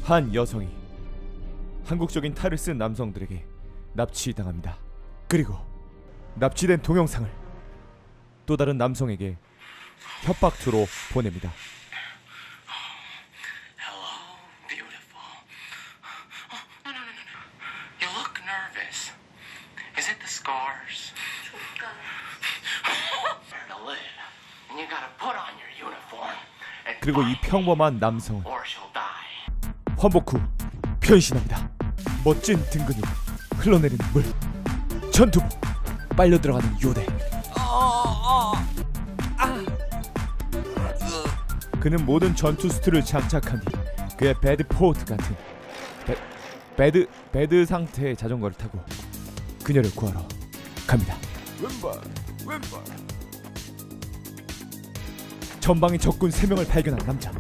한 여성이 한국적인 탈을 쓴 남성들에게 납치당합니다. 그리고 납치된 동영상을 또 다른 남성에게 협박투로 보냅니다. Hello, beautiful. No. You look nervous. Is it the scars? The lid. And you gotta put on your uniform. 그리고 이 평범한 남성은 Or she'll die. 환복 후 변신합니다. 멋진 등 근육, 흘러내리는 물, 전투부, 빨려 들어가는 요대. 그는 모든 전투 수트를 장착한 뒤 그의 배드 포트 같은 배드 상태의 자전거를 타고 그녀를 구하러 갑니다. 왼발. 전방에 적군 3명을 발견한 남자.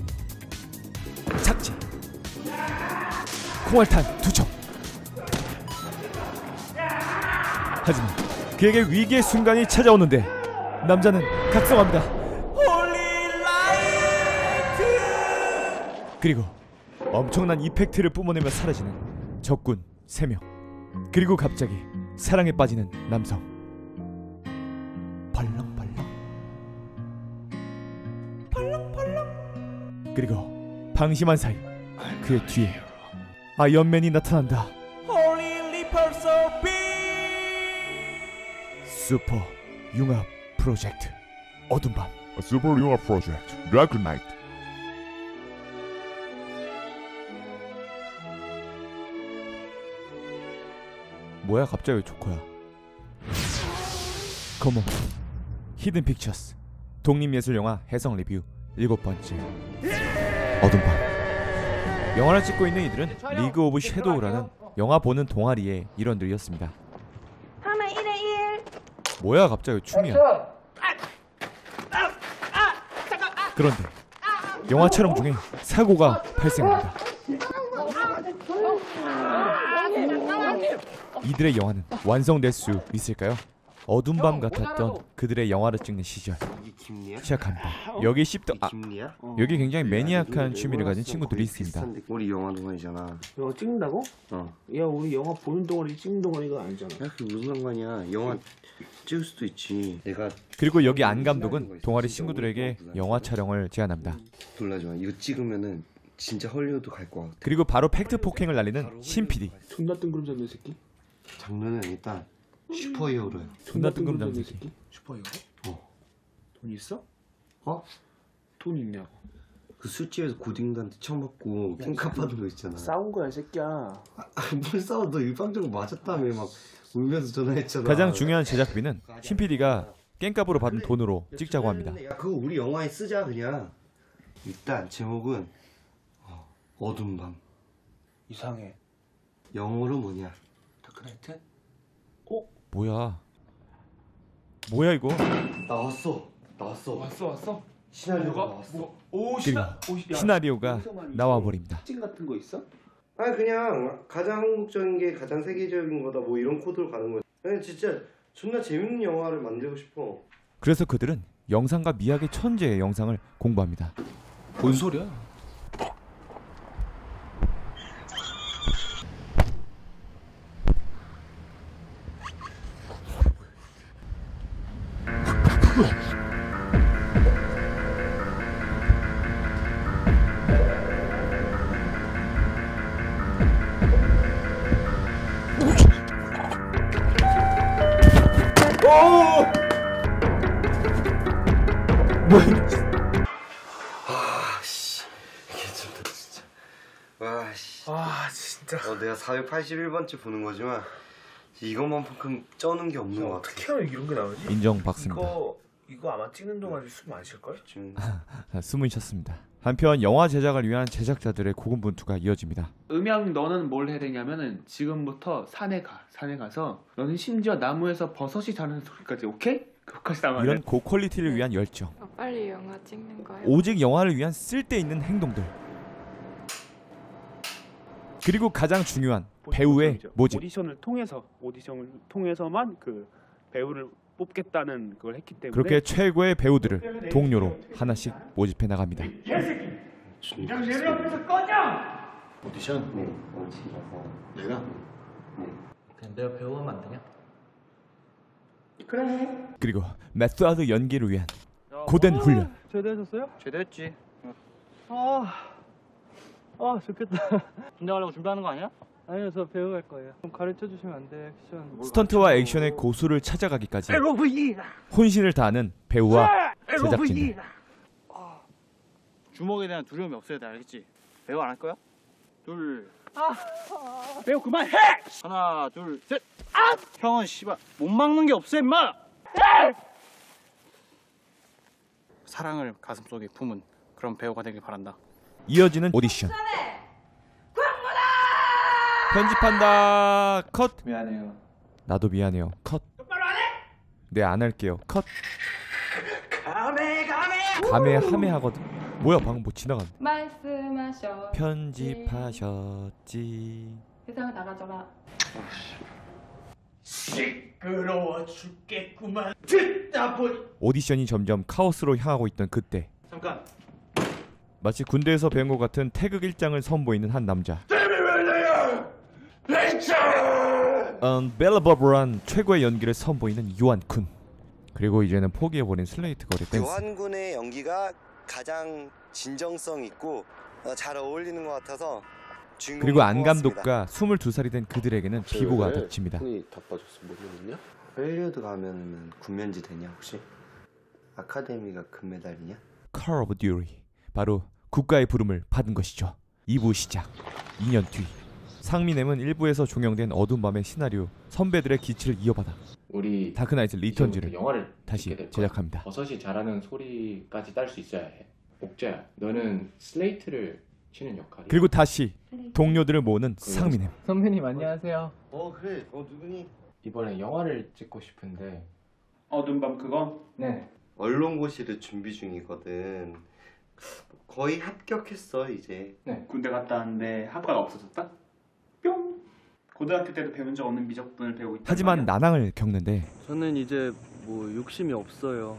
착지. 콩알탄 2척. 하지만 그에게 위기의 순간이 찾아오는데 남자는 각성합니다. 그리고 엄청난 이펙트를 뿜어내며 사라지는 적군 3명. 그리고 갑자기 사랑에 빠지는 남성. 벌렁. 그리고 방심한 사이 그의 뒤에 아이언맨이 나타난다. 슈퍼 융합 프로젝트 어둠 밤. 슈퍼 융합 프로젝트 다크 나이트. 뭐야 갑자기 왜 조커야? 컴온. 히든 픽처스 독립예술영화 해성 리뷰 7번째 어둠밤. 영화를 찍고 있는 이들은 리그 오브 섀도우라는 영화 보는 동아리의 일원들이었습니다. 뭐야 갑자기 춤이야. 그런데 영화 촬영 중에 사고가 발생합니다. 이들의 영화는 완성될 수 있을까요? 어두운 밤 같았던 그들의 영화를 찍는 시절 시작합니다. 여기 여기 굉장히 매니악한 취미를 가진 친구들이 있습니다. 우리 영화 동아리잖아. 영화 찍는다고? 야 우리 영화 보는 동아리 찍는 동아리가 아니잖아. 야 그게 무슨 상관이야. 영화 찍을 수도 있지. 내가 그리고 여기 안 감독은 동아리 친구들에게 영화 촬영을 제안합니다. 놀라지 마. 이거 찍으면은 진짜 헐리우드 갈 것 같아. 그리고 바로 팩트 폭행을 날리는 신 PD. 존나 뜬구름 잡는 새끼. 장르는 일단 슈퍼히어로야. 존나 뜬구름 잡는 새끼. 슈퍼히어로? 돈 있어? 어? 돈 있냐고. 그 술집에서 고딩들한테 처음 받고 깽값 받은 거 있잖아. 싸운 거야 이 새끼야. 뭘 싸워. 너 일방적으로 맞았다며. 막 울면서 전화했잖아. 가장 중요한 제작비는 신 PD가 깽값으로 받은 돈으로 찍자고 합니다. 야 그거 우리 영화에 쓰자 그냥. 일단 제목은 어두운 밤. 이상해. 영어로 뭐냐? 다크나이트? 뭐야 이거? 나왔어. 왔어? 시나리오가 나왔어. 그리고 시나리오가 나와버립니다. 특징 같은 거 있어? 아니 그냥 가장 한국적인 게 가장 세계적인 거다 뭐 이런 코드로 가는 거지. 아니 진짜 존나 재밌는 영화를 만들고 싶어. 그래서 그들은 영상과 미학의 천재의 영상을 공부합니다. 뭔 소리야? 아씨 괜찮다 진짜. 진짜. 내가 481번째 보는 거지만 이것만큼 쩌는 게 없는 것 같아. 어떻게 하면 이런 게 나오지? 인정받습니다. 이거 아마 찍는 동안 숨 안 쉴걸? 숨은 쉬었습니다. 한편 영화 제작을 위한 제작자들의 고군분투가 이어집니다. 음향 너는 뭘 해야 되냐면은 지금부터 산에 가서 너는 심지어 나무에서 버섯이 자라는 소리까지 오케이? 그것까지 나와야 이런 고퀄리티를 위한 열정, 빨리 영화 찍는 거야. 오직 영화를 위한 쓸데있는 행동들, 그리고 가장 중요한 배우의 모집. 오디션을 통해서만 그 배우를 뽑겠다는 걸 했기 때문에 그렇게 최고의 배우들을 동료로 하나씩 모집해 나갑니다. 이장 내려 앞에서 꺼져! 오디션? 네, 오디션이라서. 내가? 네. 그냥 내가 배우하면 안 되냐? 그래. 그리고 메소드 연기를 위한 고된 훈련. 제대하셨어요? 제대했지. 좋겠다. 군대 가려고 준비하는 거 아니야? 아니요, 저 배우 갈 거예요. 좀 가르쳐 주시면 안 돼, 액션. 스턴트와 액션의 고수를 찾아가기까지 혼신을 다하는 배우와 제작진. 주먹에 대한 두려움이 없어야 돼, 알겠지? 배우 안 할 거야? 배우 그만해! 하나, 둘, 셋! 형은 씨발 못 막는 게 없어, 임마! 사랑을 가슴속에 품은 그런 배우가 되길 바란다. 이어지는 오디션. 편집한다. 컷. 미안해요. 나도 미안해요. 컷. 네, 안 할게요. 컷. 감에 하메 하거든. 뭐야, 방금 뭐 지나간. 말씀하셨. 편집하셨지. 세상을 다 가져라. 시끄러워 죽겠구만. 듣다 보니. 오디션이 점점 카오스로 향하고 있던 그때, 잠깐. 마치 군대에서 배운 것 같은 태극 일장을 선보이는 한 남자. 언벨러버블한 최고의 연기를 선보이는 요한군. 그리고 이제는 포기해버린 슬레이트 거리 댄스. 요한군의 연기가 가장 진정성 있고 잘 어울리는 것 같아서 주인공이 그리고 안 뽑았습니다. 감독과 22살이 된 그들에게는 비보가 덮칩니다. 손이 다 빠졌어. 뭐 일어났냐? 헬리우드 가면 군면제 되냐 혹시? 아카데미가 금메달이냐? Call of Duty. 바로 국가의 부름을 받은 것이죠. 2부 시작. 2년 뒤 상민엠은 1부에서 종영된 어두운 밤의 시나리오 선배들의 기치를 이어받아 우리 다크나이트 리턴즈를 영화를 다시 찍게 될 거야. 제작합니다. 버섯이 자라는 소리까지 딸 수 있어야 해. 옥자야, 너는 슬레이트를 치는 역할이야. 그리고 다시 동료들을 모으는 상민엠. 선배님 안녕하세요. 그래. 누구니? 이번에 영화를 찍고 싶은데. 어두운 밤 그거? 네. 언론고시를 준비 중이거든. 거의 합격했어 이제. 군대 갔다 왔는데 학과가 없어졌다? 뿅! 고등학교 때도 배운 적 없는 미적분을 배우고 있다. 하지만 난항을 겪는데 저는 이제 뭐 욕심이 없어요.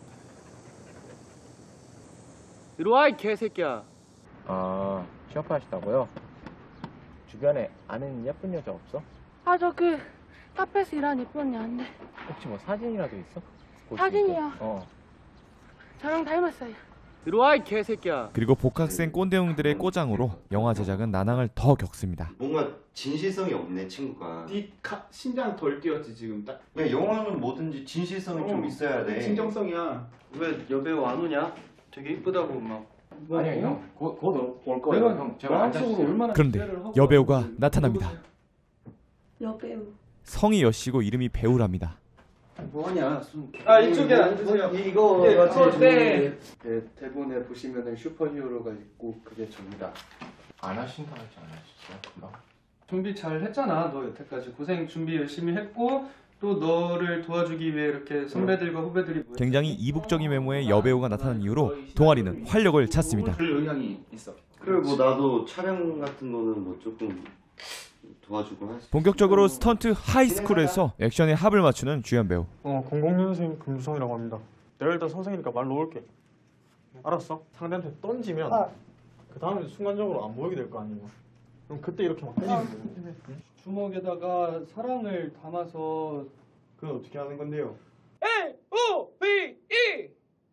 이리 와, 이 개새끼야. 취업하시다고요? 주변에 아는 예쁜 여자 없어? 저 그 카페에서 일하는 예쁜 언니 안 돼. 혹시 뭐 사진이라도 있어? 사진이요? 어. 저랑 닮았어요. 이리 와, 이 개새끼야. 그리고 복학생 꼰대형들의 꼬장으로 영화 제작은 난항을 더 겪습니다. 뭔가 진실성이 없네 친구가. 네 심장 덜 뛰었지 지금 딱. 야 영화는 뭐든지 진실성이 좀 있어야 돼. 진정성이야. 왜 여배우 안 오냐? 되게 이쁘다고 막. 아니요 형, 곧 올 거예요. 형 제발 앉아주세요. 그런데 여배우가 나타납니다. 여배우. 성이 여시고 이름이 배우랍니다. 뭐하냐? 이쪽에 앉으세요. 이거 네, 같이 네. 대본에 보시면은 슈퍼히어로가 있고 그게 접니다. 안 하신다 하지 않으셨어요? 금방? 준비 잘 했잖아. 너 여태까지 고생 준비 열심히 했고 또 너를 도와주기 위해 이렇게 선배들과 후배들이 모여. 굉장히 이국적인 외모의 여배우가 나타난 이후로 동아리는 활력을 찾습니다. 그럴 의향이 있어. 그래 뭐 나도 촬영 같은 거는 뭐 조금 도와주고 할 수. 본격적으로 스턴트 하이스쿨에서 액션의 합을 맞추는 주연 배우. 00년생 금수성이라고 합니다. 내가 일단 선생이니까 말 놓을게. 알았어? 상대한테 던지면 그 다음에 순간적으로 안 보이게 될 거 아니에요. 그럼 그때 이렇게 막 때리는 거예요. 주먹에다가 사랑을 담아서 그건 어떻게 하는 건데요? L-O-V-E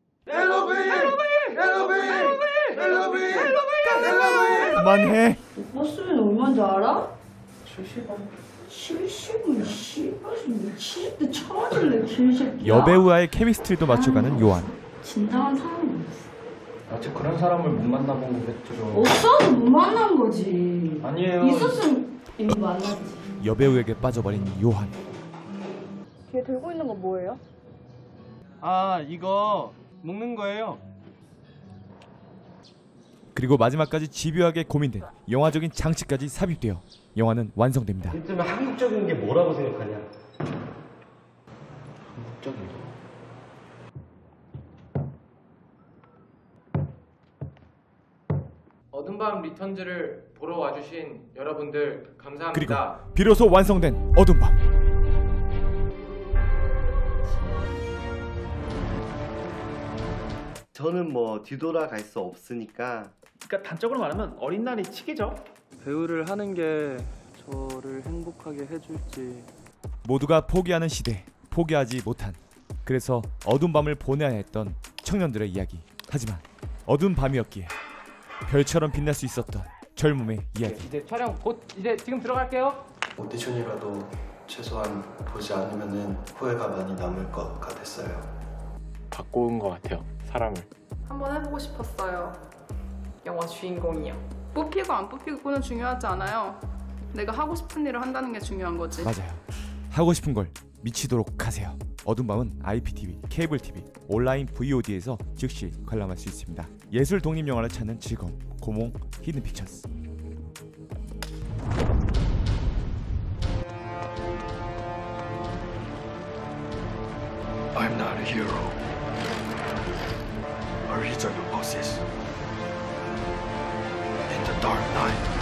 그만해. 버스는 얼마인지 알아? 70원. 70원? 씨발 미치겠다. 쳐줄래 개새끼야. 여배우와의 케미스트리도 맞춰가는 요한. 진정한 사람이 저 그런 사람을 못 만나본 거겠죠. 없어서 못 만난 거지. 아니에요. 있었으면 이미 만났지. 여배우에게 빠져버린 요한. 걔 들고 있는 거 뭐예요? 이거 먹는 거예요. 그리고 마지막까지 집요하게 고민된 영화적인 장치까지 삽입되어 영화는 완성됩니다. 그러면 한국적인 게 뭐라고 생각하냐? 한국적인 거. 어두운 밤 리턴즈를 보러 와주신 여러분들 그리고 감사합니다. 비로소 완성된 어두운 밤. 저는 뭐 뒤돌아갈 수 없으니까. 그러니까 단적으로 말하면 어린 날이 치기죠. 배우를 하는 게 저를 행복하게 해줄지. 모두가 포기하는 시대, 포기하지 못한, 그래서 어두운 밤을 보내야 했던 청년들의 이야기. 하지만 어두운 밤이었기에 별처럼 빛날 수 있었던 젊음의 이야기. 이제 촬영 곧 이제 지금 들어갈게요. 오디션이라도 최소한 보지 않으면은 후회가 많이 남을 것 같았어요. 바꿔온 것 같아요, 사람을. 한번 해보고 싶었어요. 영화 주인공이요. 뽑히고 안 뽑히고는 중요하지 않아요. 내가 하고 싶은 일을 한다는 게 중요한 거지. 맞아요. 하고 싶은 걸 미치도록 하세요. 어두운 밤은 IPTV, 케이블 TV, 온라인 VOD에서 즉시 관람할 수 있습니다. 예술 독립 영화를 찾는 즐거움, 고몽 히든 픽처스. I'm not a hero. Our eternal bosses. In the dark night.